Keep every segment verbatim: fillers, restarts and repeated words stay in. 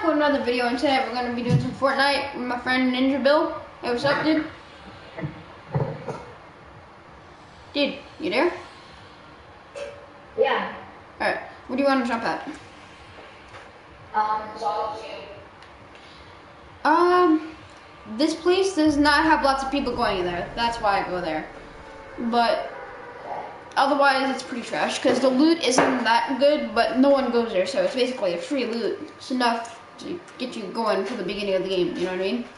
back with another video, and today we're gonna be doing some Fortnite with my friend Ninja Bill. Hey, what's up, dude? Dude, you there? Yeah. Alright, what do you want to jump at? Um, it's all you. Um, this place does not have lots of people going in there. That's why I go there. But otherwise, it's pretty trash because the loot isn't that good, but no one goes there, so it's basically a free loot. It's enough to get you going for the beginning of the game, you know what I mean?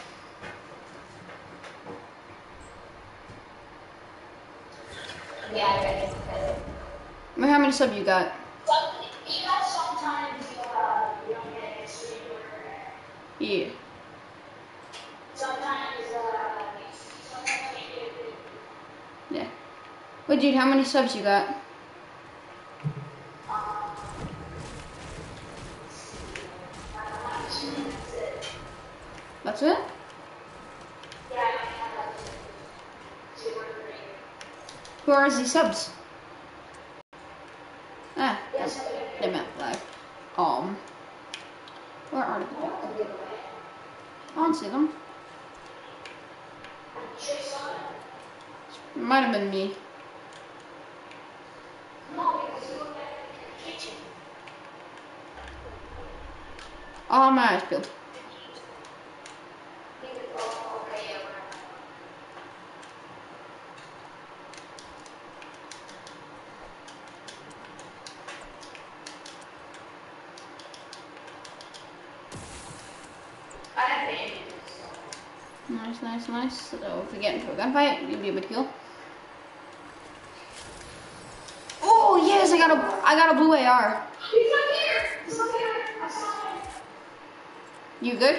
Yeah, I read it. I mean, how many subs you got? But you know, sometimes you, uh, you don't get a stream order. Yeah. Sometimes, uh, sometimes you get it. Yeah. Wait, dude, how many subs you got? Um, That's it? yeah, I have like two or three. Who are these subs? Ah, Yes, they meant live. Um, where are they? I don't see them. It might have been me. No, because you look at the kitchen. Oh, my eyes peeled. Oh, okay, yeah, right. I have bandages. Nice, nice, nice. So if we get into a gunfight, you'll be able to kill. Oh yes, I got a, I got a blue A R. He's not here. He's not here. I saw him. You good?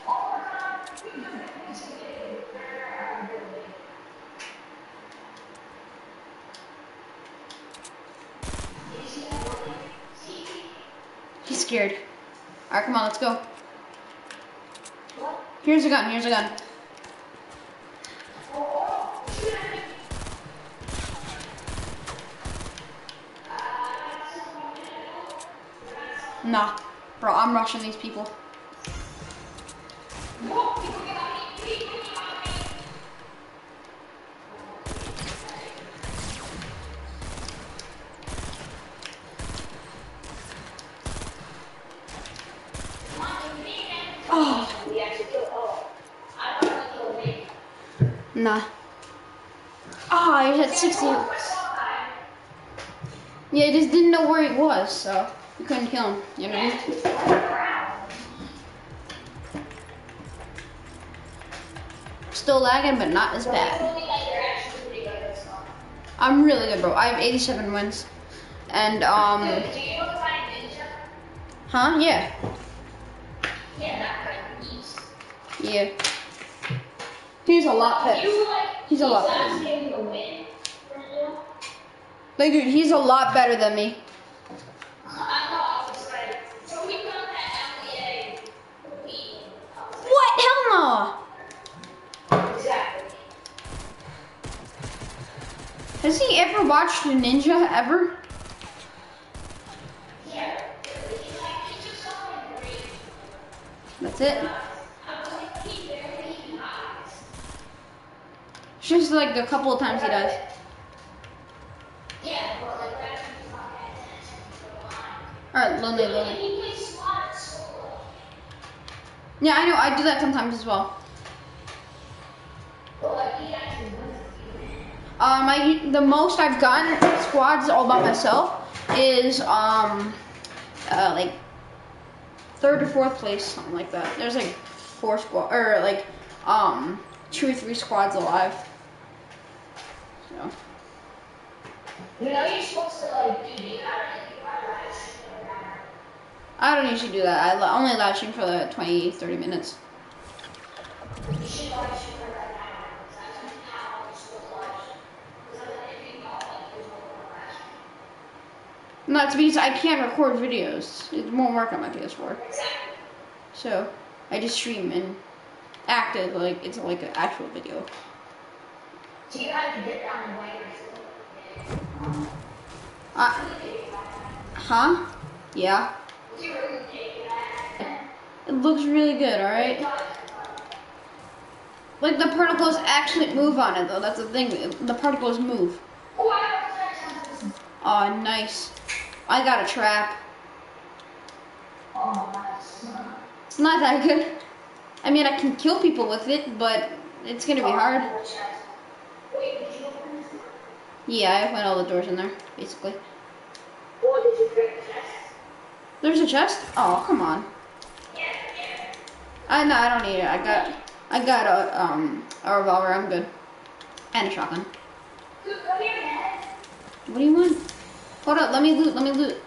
He's scared. All right, come on, let's go. Here's a gun. Here's a gun. Nah, bro, I'm rushing these people. Oh. Nah. Ah, oh, he's at sixty. Yeah, he just didn't know where he was, so we couldn't kill him. You know what I mean? Still lagging, but not as bad. I'm really good, bro. I have eighty-seven wins. And, um... Huh? Yeah. Yeah. He's a lot better. He's a lot better than me. Like, dude, he's a lot better than me. What? Hell no! Has he ever watched a ninja ever? That's it. It's just like a couple of times he does. Alright, lonely, lonely. Yeah, I know, I do that sometimes as well. Um, I, the most I've gotten squads all by myself is, um, uh, like, third or fourth place, something like that. There's like four squad, or like, um, two or three squads alive. So. You know you're supposed to like do the I don't usually do that. I only live stream for like twenty, thirty minutes. You should live stream right now. That's how it's supposed to live stream. Not to be, I can't record videos. It won't work on my P S four. So I just stream and act it like it's like an actual video. Do you have to get down and wait? Uh, huh? Yeah. It looks really good, alright? Like the particles actually move on it though, that's the thing. The particles move. Oh, nice. I got a trap. It's not that good. I mean, I can kill people with it, but it's gonna be hard. Yeah, I opened all the doors in there, basically. There's a chest? Oh, come on. I no, I don't need it. I got, I got a um a revolver. I'm good, and a shotgun. What do you want? Hold up. Let me loot. Let me loot.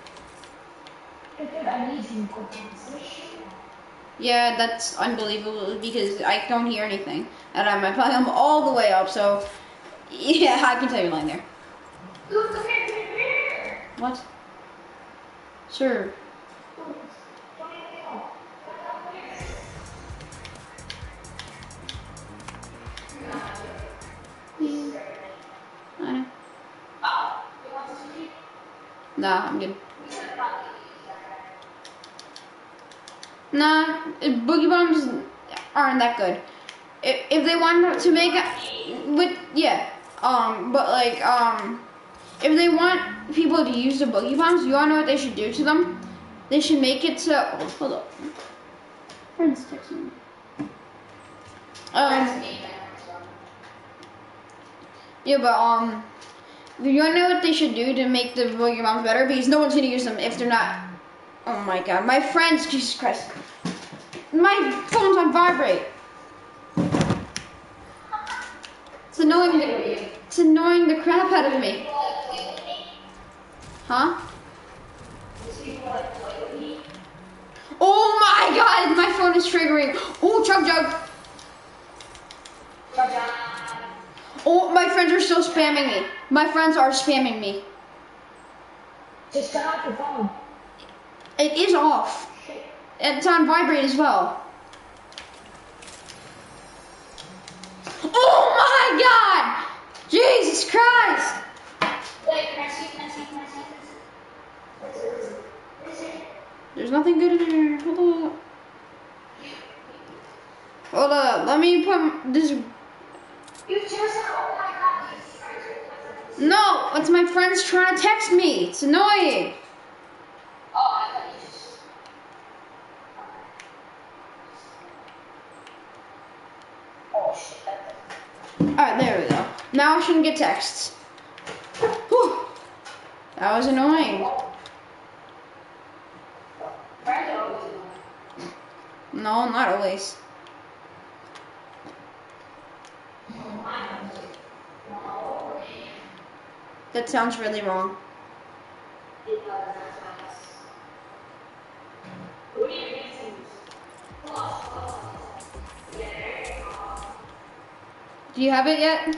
Yeah, that's unbelievable because I don't hear anything, and I'm I'm all the way up. So yeah, I can tell you're lying there. What? Sure. I know. Nah, I'm good. Nah, boogie bombs aren't that good. If, if they want to make it, with yeah, um, but like um, if they want people to use the boogie bombs, you wanna know what they should do to them? They should make it so. Oh, hold up. Friends texting me. Um. Yeah, but um, you wanna know what they should do to make the boogie bombs better? Because no one's gonna use them if they're not. Oh my god, my friends, Jesus Christ. My phone's on vibrate. It's annoying the, it's annoying the crap out of me. Huh? Oh my god, my phone is triggering. Oh, chug jug. Oh, my friends are still spamming me. My friends are spamming me. Just turn off your phone. It is off. It's on vibrate as well. Oh my god! Jesus Christ! Wait, can I see, can I see, can I see? There's nothing good in here. Hold up. Hold up. Let me put this. You just said, oh my god. No, it's my friends trying to text me. It's annoying. Oh, I thought you just. Oh shit. Alright, there we go. Now I shouldn't get texts. Whew. That was annoying. No, not always. That sounds really wrong. Do you have it yet?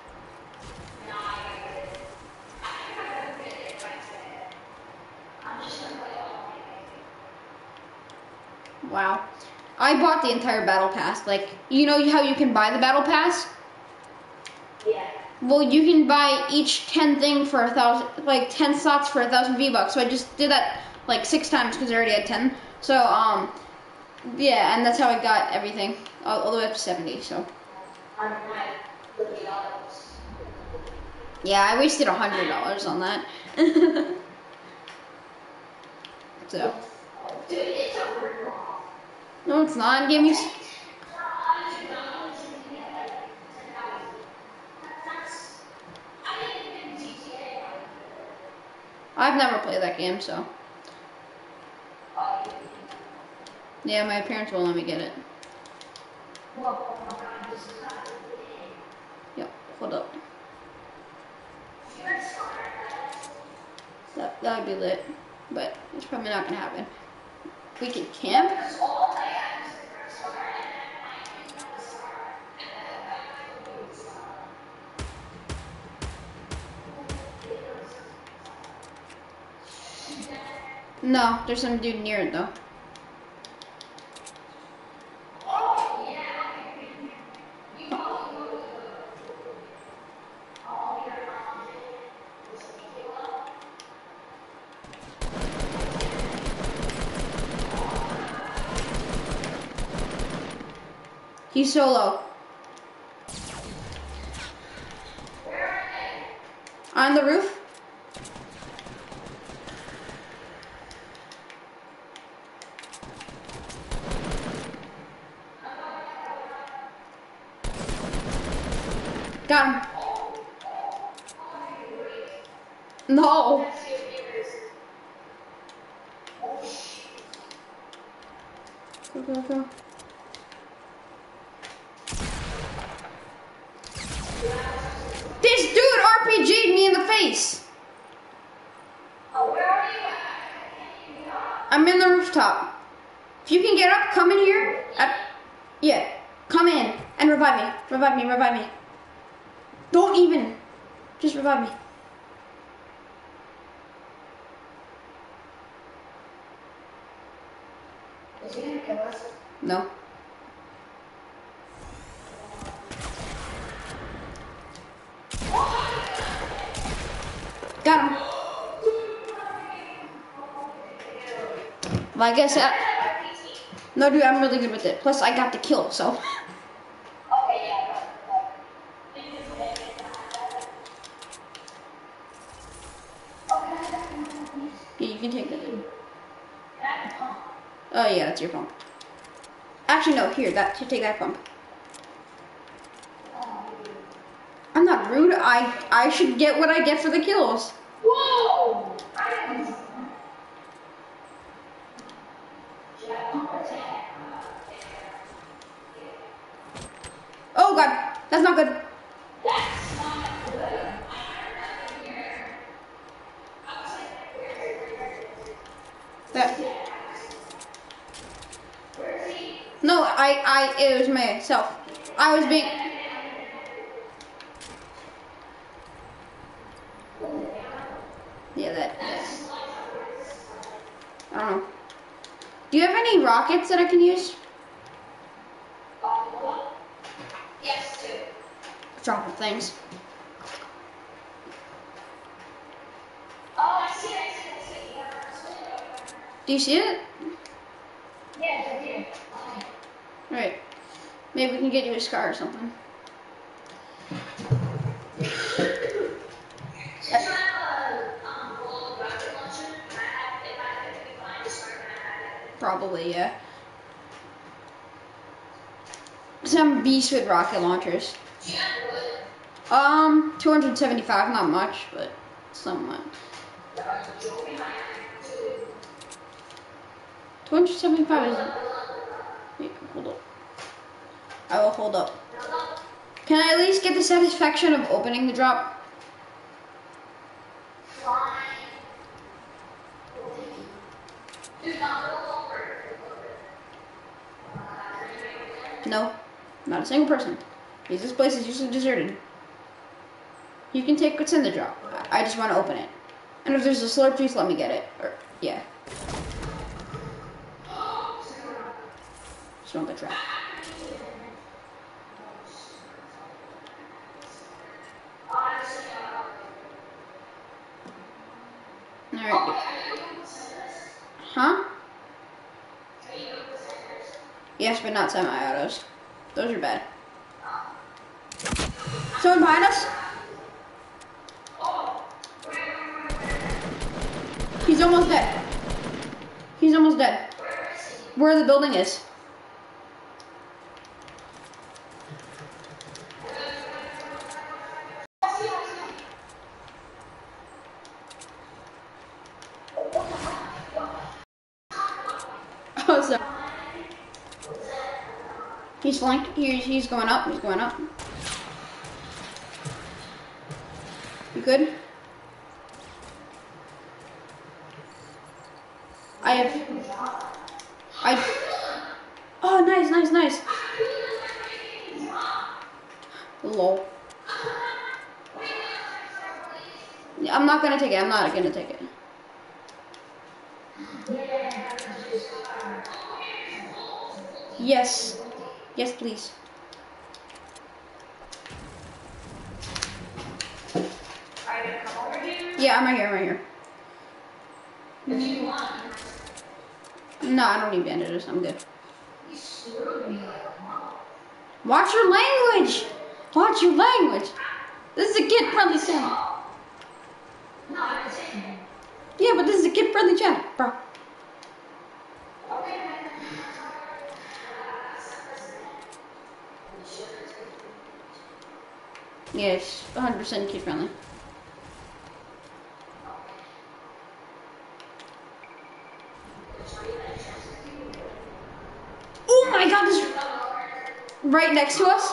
Wow. I bought the entire battle pass. Like, you know how you can buy the battle pass? Yeah. Well, you can buy each ten thing for a thousand, like ten slots for a thousand V-Bucks. So I just did that like six times because I already had ten. So, um, yeah, and that's how I got everything, all, all the way up to seventy, so. Yeah, I wasted a hundred dollars on that. So. No, it's not. It gave me. I've never played that game, so. Yeah, my parents won't let me get it. Yep, hold up. That that would be lit, but it's probably not gonna happen. We can camp. No, there's some dude near it though. He's so low. On the roof. Got him. No. Go, go, go. This dude R P G'd me in the face. Oh, where are you? I'm in the rooftop. If you can get up, come in here. At, yeah, come in and revive me. Revive me, revive me. Don't even. Just revive me. Is he gonna kill us? No. Got him. Well, I guess that. No, dude, I'm really good with it. Plus, I got the kill, so. Okay, yeah. Yeah, you can take that, dude. Oh, yeah, that's your pump. Actually, no, here, that should take that pump. I'm not rude. I I should get what I get for the kills. Whoa! Oh god, that's not good. That. No, I I it was myself. I was being. Yeah, that. that. I don't know. Do you have any rockets that I can use? Yes, two. Dropping things. Oh, I see it, I see it, I see it. Do you see it? Yes, I do. Right. Maybe we can get you a scar or something. Probably, yeah. Some beast with rocket launchers. Um, two hundred seventy-five, not much, but somewhat. two hundred seventy-five is. Wait, hold up. I will hold up. Can I at least get the satisfaction of opening the drop? No, not a single person. Because this place is usually deserted. You can take what's in the drop. I just want to open it. And if there's a slurp juice, let me get it. Or, yeah. Just want the trap. Alright. Huh? Yes, but not semi-autos. Those are bad. Someone behind us? He's almost dead. He's almost dead. Where the building is. Oh, sorry. He's flanked. He's, he's going up. He's going up. You good? I have. I. Oh, nice, nice, nice. Lol. I'm not gonna take it. I'm not gonna take it. Yes. Yes, please. Are you gonna come over here? Yeah, I'm right here. I'm right here. If you want. No, I don't need bandages. I'm good. You screwed me like a mom. Watch your language. Watch your language. This is a kid-friendly channel. No, I'm saying. Yeah, but this is a kid-friendly channel, bro. Okay. Yeah, it's one hundred percent kid-friendly. Oh my god, this right next to us?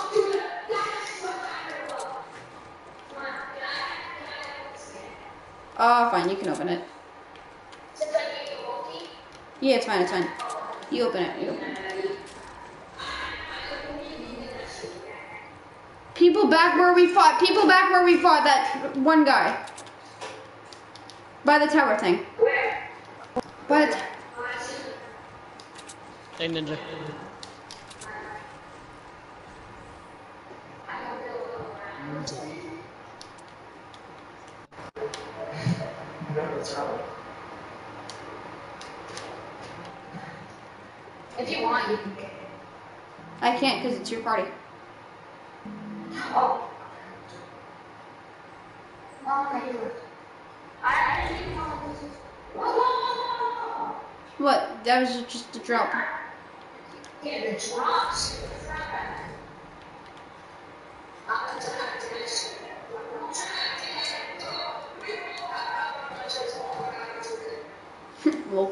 Oh, fine, you can open it. Yeah, it's fine, it's fine. You open it, you open it. People back where we fought, people back where we fought that one guy. By the tower thing. Where? By the Hey, Ninja. If you want, you can get it. I can't because it's your party. Oh. Oh, okay. I, I didn't even know this was. Whoa, whoa, whoa, whoa. What? That was just a drop. Yeah, the drops. Well,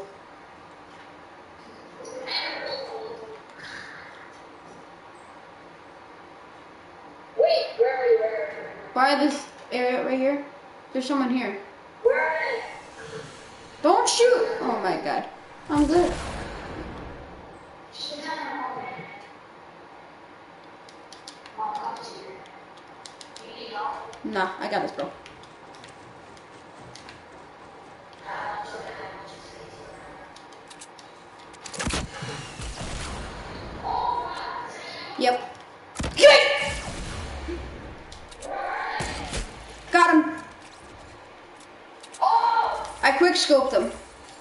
Wait, where are you? Where are you? by this area right here, there's someone here. Where are you? Don't shoot! Oh my god. I'm good. Nah, I got this, bro. Yep. Get! Got him. I quick scoped him.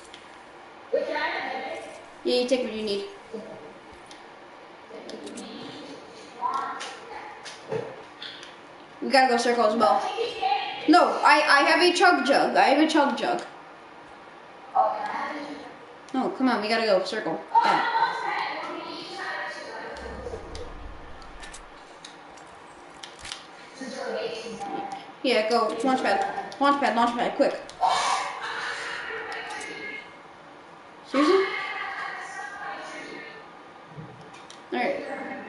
Yeah, you take what you need. We gotta go circle as well. No, I, I have a chug jug. I have a chug jug. No, come on, we gotta go circle. Yeah. Yeah, go. Launch pad. Launch pad, launch pad, quick. Seriously? Alright.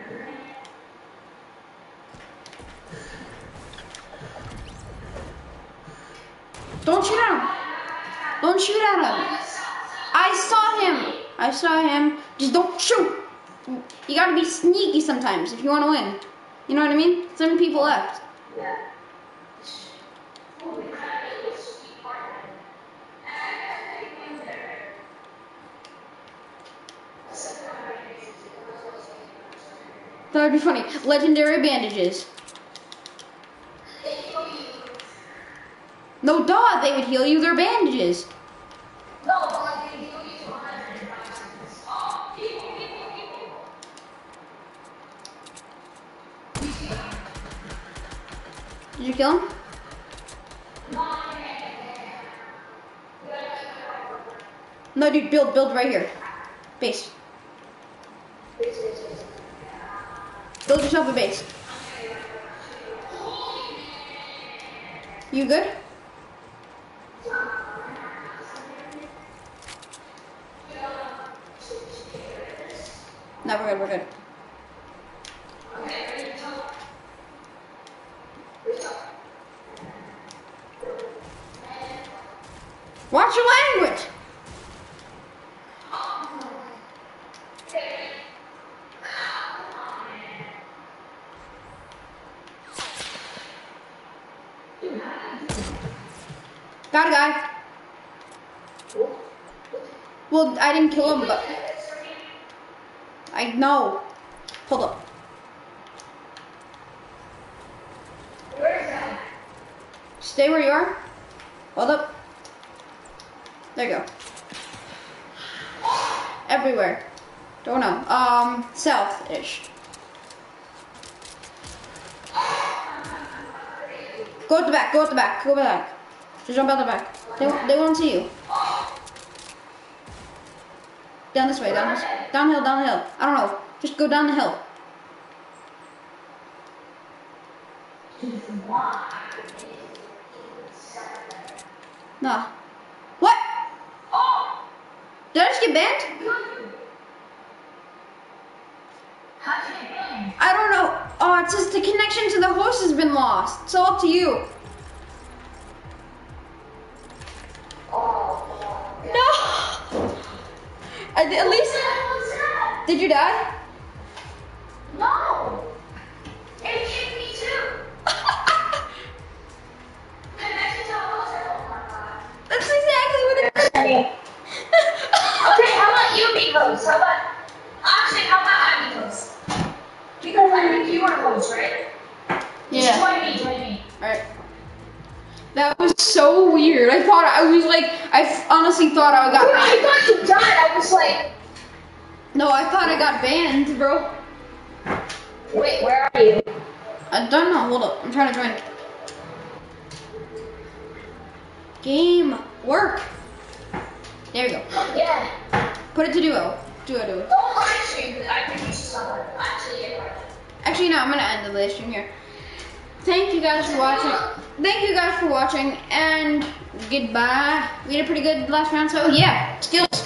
Don't shoot at him. Don't shoot at him. I saw him. I saw him. Just don't shoot. You gotta be sneaky sometimes if you wanna win. You know what I mean? Seven people left. That would be funny. Legendary bandages. No, duh, they would heal you. They're bandages. No, but like they heal you to one hundred seconds. Oh, people, people, people. Did you kill him? No, dude, build, build right here. Base. Build yourself a base. You good? No, we're good, we're good. Watch your language! Got a guy. Well, I didn't kill him, but I know. Hold up. Stay where you are. Hold up. There you go. Everywhere. Don't know. Um, south-ish. Go at the back. Go at the back. Go back. Just jump out the back. They they won't see you. Down this way. Down this. Downhill. Down the hill. I don't know. Just go down the hill. Nah. What? Did I just get banned? I don't know. Oh, it says the connection to the host has been lost. So up to you. No. I, at least. Did you die? No! It kicked me too! Connected to a host. Oh my god. That's exactly what it is. Okay, how about you be host? How about. Actually, how about I be host? Because I think you were host, right? Yeah. Join me, join me. Alright. That was so weird. I thought I was like, I f- honestly thought I got Dude, banned. I thought you died. I was like, No, I thought I got banned, bro. wait, where are you? I don't know. Hold up. I'm trying to join. Game. Work. There you go. Yeah. Put it to duo. Duo, duo. Don't live stream because I can use someone. Actually, it worked. Actually, no, I'm gonna end the live stream here. Thank you guys for watching. Thank you guys for watching, and goodbye. We did a pretty good last round, so yeah, skills.